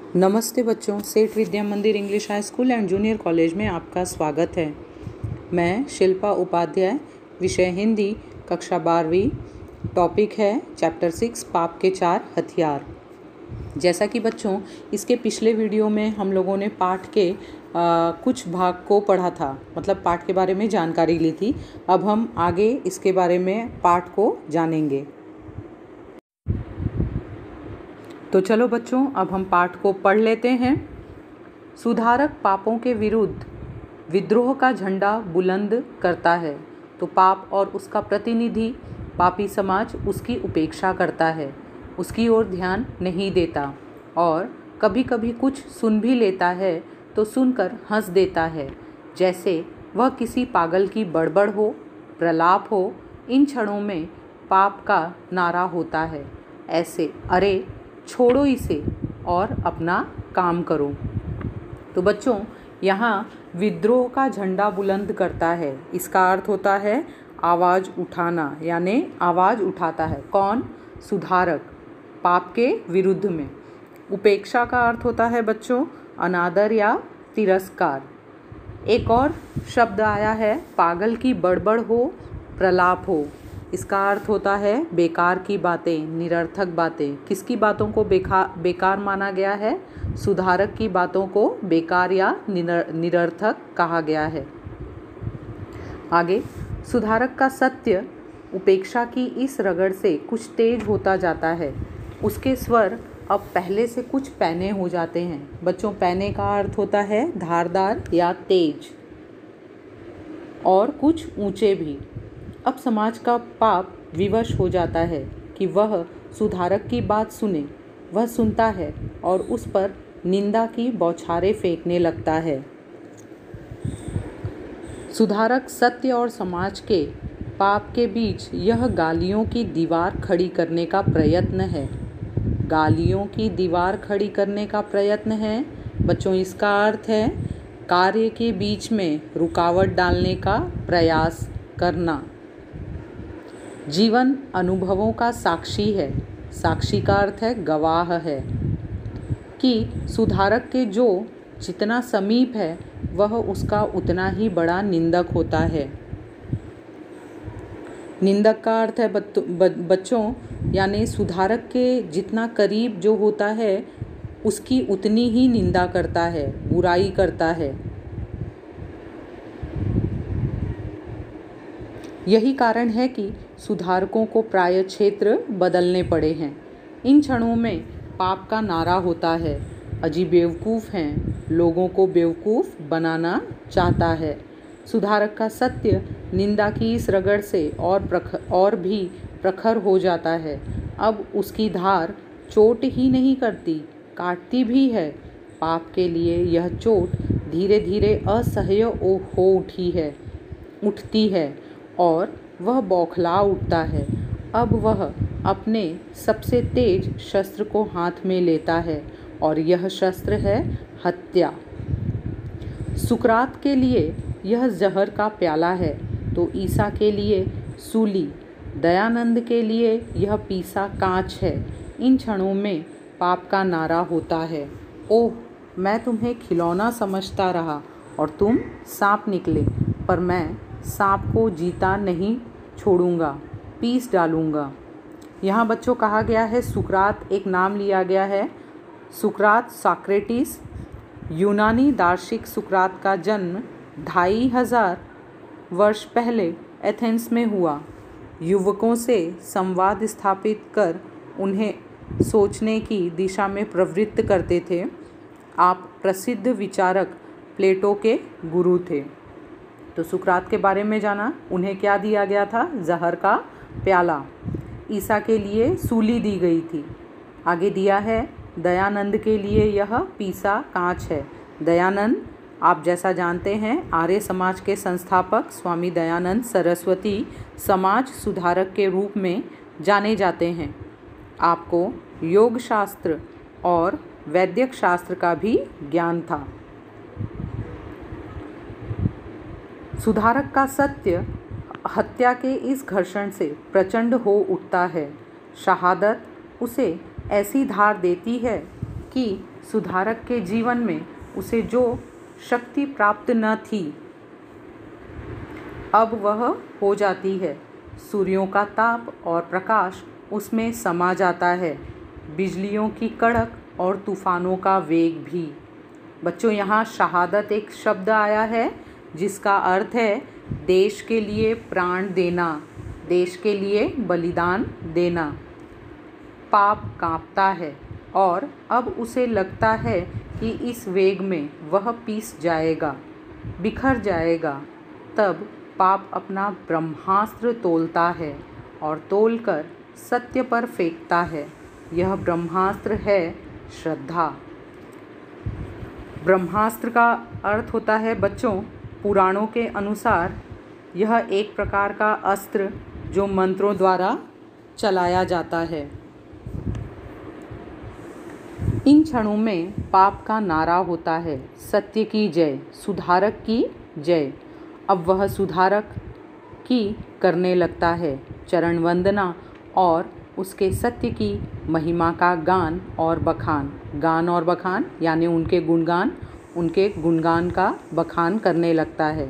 नमस्ते बच्चों, Seth Vidya Mandir English high school and junior college में आपका स्वागत है। मैं शिल्पा उपाध्याय, विषय हिंदी, कक्षा 12वीं। टॉपिक है चैप्टर 6 पाप के 4 हथियार। जैसा कि बच्चों इसके पिछले वीडियो में हम लोगों ने पाठ के कुछ भाग को पढ़ा था, मतलब पाठ के बारे में जानकारी ली थी। अब हम आगे इसके बारे में पाठ को जानेंगे। तो चलो बच्चों, अब हम पाठ को पढ़ लेते हैं। सुधारक पापों के विरुद्ध विद्रोह का झंडा बुलंद करता है तो पाप और उसका प्रतिनिधि पापी समाज उसकी उपेक्षा करता है, उसकी ओर ध्यान नहीं देता और कभी कभी कुछ सुन भी लेता है तो सुनकर हंस देता है, जैसे वह किसी पागल की बड़बड़ हो, प्रलाप हो। इन क्षणों में पाप का नारा होता है, ऐसे अरे छोड़ो इसे और अपना काम करो। तो बच्चों यहाँ विद्रोह का झंडा बुलंद करता है, इसका अर्थ होता है आवाज़ उठाना, यानी आवाज़ उठाता है। कौन? सुधारक, पाप के विरुद्ध में। उपेक्षा का अर्थ होता है बच्चों अनादर या तिरस्कार। एक और शब्द आया है पागल की बड़बड़ हो, प्रलाप हो। इसका अर्थ होता है बेकार की बातें, निरर्थक बातें। किसकी बातों को बेकार माना गया है? सुधारक की बातों को बेकार या निरर्थक कहा गया है। आगे, सुधारक का सत्य उपेक्षा की इस रगड़ से कुछ तेज होता जाता है। उसके स्वर अब पहले से कुछ पैने हो जाते हैं। बच्चों, पैने का अर्थ होता है धारदार या तेज, और कुछ ऊंचे भी। अब समाज का पाप विवश हो जाता है कि वह सुधारक की बात सुने। वह सुनता है और उस पर निंदा की बौछारें फेंकने लगता है। सुधारक सत्य और समाज के पाप के बीच यह गालियों की दीवार खड़ी करने का प्रयत्न है। गालियों की दीवार खड़ी करने का प्रयत्न है बच्चों, इसका अर्थ है कार्य के बीच में रुकावट डालने का प्रयास करना। जीवन अनुभवों का साक्षी है। साक्षी का अर्थ है गवाह है कि सुधारक के जो जितना समीप है वह उसका उतना ही बड़ा निंदक होता है। निंदक का अर्थ है बच्चों यानी सुधारक के जितना करीब जो होता है उसकी उतनी ही निंदा करता है, बुराई करता है। यही कारण है कि सुधारकों को प्राय क्षेत्र बदलने पड़े हैं। इन क्षणों में पाप का नारा होता है, अजीब बेवकूफ़ हैं, लोगों को बेवकूफ़ बनाना चाहता है। सुधारक का सत्य निंदा की इस रगड़ से और भी प्रखर हो जाता है। अब उसकी धार चोट ही नहीं करती, काटती भी है। पाप के लिए यह चोट धीरे धीरे असह्य हो उठती है और वह बौखला उठता है। अब वह अपने सबसे तेज शस्त्र को हाथ में लेता है और यह शस्त्र है हत्या। सुकरात के लिए यह जहर का प्याला है तो ईसा के लिए सूली, दयानंद के लिए यह पीसा कांच है। इन क्षणों में पाप का नारा होता है, ओह मैं तुम्हें खिलौना समझता रहा और तुम सांप निकले, पर मैं सांप को जीता नहीं छोड़ूंगा, पीस डालूंगा। यहाँ बच्चों कहा गया है सुकरात एक नाम लिया गया है। सुकरात सॉक्रेटिस, यूनानी दार्शनिक सुकरात का जन्म 2500 वर्ष पहले एथेंस में हुआ। युवकों से संवाद स्थापित कर उन्हें सोचने की दिशा में प्रवृत्त करते थे। आप प्रसिद्ध विचारक प्लेटो के गुरु थे। तो सुकरात के बारे में जाना, उन्हें क्या दिया गया था? जहर का प्याला। ईसा के लिए सूली दी गई थी। आगे दिया है दयानंद के लिए यह पीसा कांच है। दयानंद आप जैसा जानते हैं आर्य समाज के संस्थापक स्वामी दयानंद सरस्वती समाज सुधारक के रूप में जाने जाते हैं। आपको योग शास्त्र और वैद्यक शास्त्र का भी ज्ञान था। सुधारक का सत्य हत्या के इस घर्षण से प्रचंड हो उठता है। शहादत उसे ऐसी धार देती है कि सुधारक के जीवन में उसे जो शक्ति प्राप्त न थी अब वह हो जाती है। सूर्यों का ताप और प्रकाश उसमें समा जाता है, बिजलियों की कड़क और तूफानों का वेग भी। बच्चों, यहाँ शहादत एक शब्द आया है जिसका अर्थ है देश के लिए प्राण देना, देश के लिए बलिदान देना। पाप कांपता है और अब उसे लगता है कि इस वेग में वह पीस जाएगा, बिखर जाएगा। तब पाप अपना ब्रह्मास्त्र तोलता है और तोलकर सत्य पर फेंकता है। यह ब्रह्मास्त्र है श्रद्धा। ब्रह्मास्त्र का अर्थ होता है बच्चों, पुराणों के अनुसार यह एक प्रकार का अस्त्र जो मंत्रों द्वारा चलाया जाता है। इन क्षणों में पाप का नारा होता है, सत्य की जय, सुधारक की जय। अब वह सुधारक की करने लगता है चरण वंदना और उसके सत्य की महिमा का गान और बखान। गान और बखान यानी उनके गुणगान का बखान करने लगता है।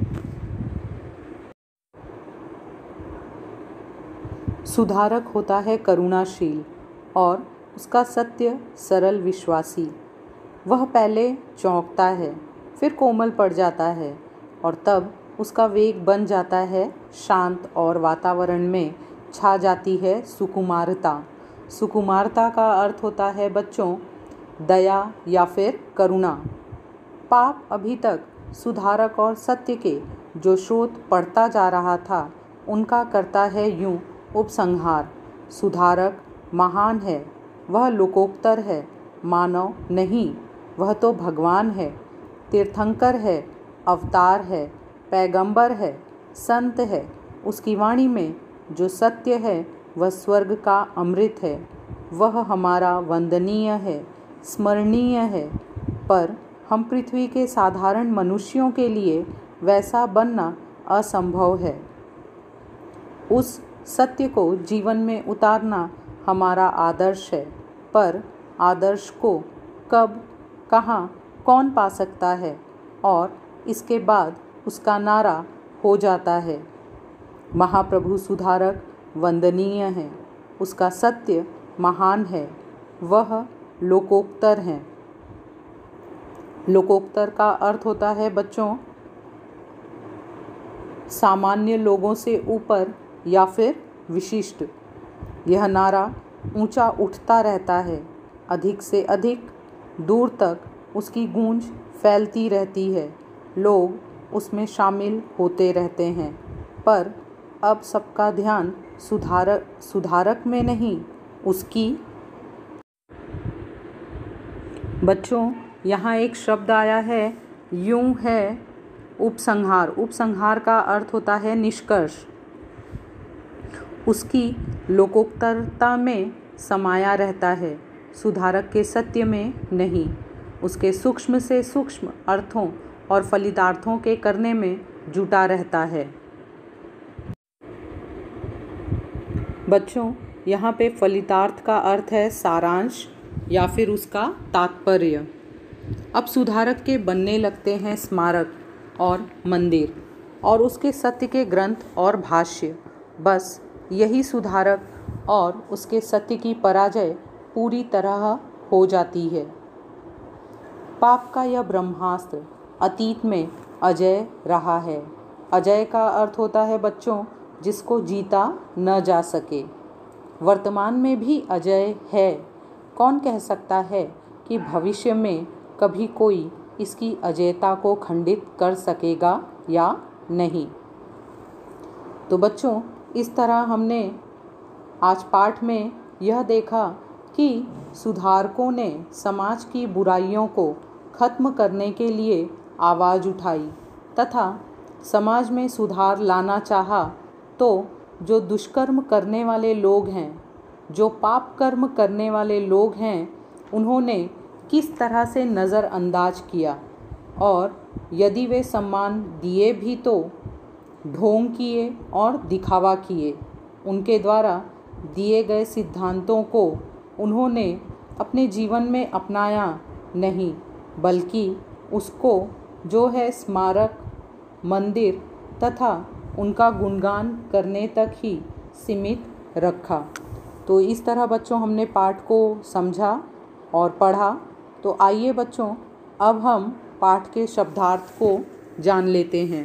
सुधारक होता है करुणाशील और उसका सत्य सरल विश्वासी। वह पहले चौंकता है, फिर कोमल पड़ जाता है और तब उसका वेग बन जाता है शांत और वातावरण में छा जाती है सुकुमारता। सुकुमारता का अर्थ होता है बच्चों दया या फिर करुणा। पाप अभी तक सुधारक और सत्य के जो स्रोत पढ़ता जा रहा था उनका करता है यूं उपसंहार। सुधारक महान है, वह लोकोत्तर है, मानव नहीं, वह तो भगवान है, तीर्थंकर है, अवतार है, पैगंबर है, संत है। उसकी वाणी में जो सत्य है वह स्वर्ग का अमृत है। वह हमारा वंदनीय है, स्मरणीय है, पर हम पृथ्वी के साधारण मनुष्यों के लिए वैसा बनना असंभव है। उस सत्य को जीवन में उतारना हमारा आदर्श है, पर आदर्श को कब, कहाँ, कौन पा सकता है? और इसके बाद उसका नारा हो जाता है, महाप्रभु सुधारक वंदनीय है, उसका सत्य महान है, वह लोकोत्तर है। लोकोत्तर का अर्थ होता है बच्चों सामान्य लोगों से ऊपर या फिर विशिष्ट। यह नारा ऊंचा उठता रहता है, अधिक से अधिक दूर तक उसकी गूंज फैलती रहती है, लोग उसमें शामिल होते रहते हैं। पर अब सबका ध्यान सुधारक में नहीं, उसकी। बच्चों, यहाँ एक शब्द आया है यूं है उपसंहार। उपसंहार का अर्थ होता है निष्कर्ष। उसकी लोकोत्तरता में समाया रहता है, सुधारक के सत्य में नहीं। उसके सूक्ष्म से सूक्ष्म अर्थों और फलितार्थों के करने में जुटा रहता है। बच्चों, यहाँ पे फलितार्थ का अर्थ है सारांश या फिर उसका तात्पर्य। अब सुधारक के बनने लगते हैं स्मारक और मंदिर और उसके सत्य के ग्रंथ और भाष्य। बस यही सुधारक और उसके सत्य की पराजय पूरी तरह हो जाती है। पाप का यह ब्रह्मास्त्र अतीत में अजय रहा है। अजय का अर्थ होता है बच्चों जिसको जीता न जा सके। वर्तमान में भी अजय है। कौन कह सकता है कि भविष्य में कभी कोई इसकी अजयता को खंडित कर सकेगा या नहीं। तो बच्चों, इस तरह हमने आज पाठ में यह देखा कि सुधारकों ने समाज की बुराइयों को खत्म करने के लिए आवाज़ उठाई तथा समाज में सुधार लाना चाहा। तो जो दुष्कर्म करने वाले लोग हैं, जो पाप कर्म करने वाले लोग हैं, उन्होंने किस तरह से नज़रअंदाज किया और यदि वे सम्मान दिए भी तो ढोंग किए और दिखावा किए। उनके द्वारा दिए गए सिद्धांतों को उन्होंने अपने जीवन में अपनाया नहीं, बल्कि उसको जो है स्मारक, मंदिर तथा उनका गुणगान करने तक ही सीमित रखा। तो इस तरह बच्चों हमने पाठ को समझा और पढ़ा। तो आइए बच्चों, अब हम पाठ के शब्दार्थ को जान लेते हैं।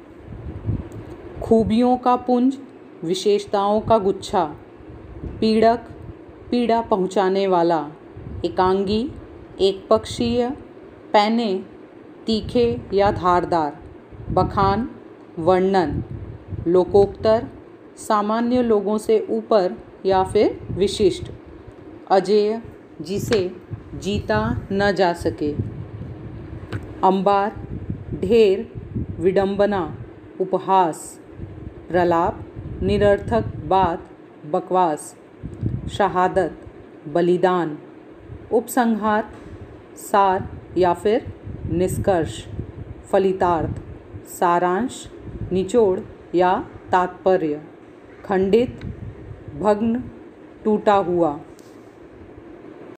खूबियों का पुंज, विशेषताओं का गुच्छा। पीड़क, पीड़ा पहुँचाने वाला। एकांगी, एकपक्षीय। पैने, तीखे या धारदार। बखान, वर्णन। लोकोत्तर, सामान्य लोगों से ऊपर या फिर विशिष्ट। अजेय, जिसे जीता न जा सके। अंबार, ढेर, विडंबना, उपहास। प्रलाप, निरर्थक बात, बकवास। शहादत, बलिदान। उपसंहार, सार या फिर निष्कर्ष। फलितार्थ, सारांश, निचोड़ या तात्पर्य। खंडित, भग्न, टूटा हुआ।